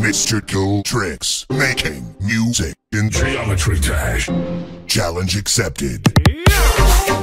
MrKoolTrix, making music in Geometry Dash. challenge accepted. Yeah.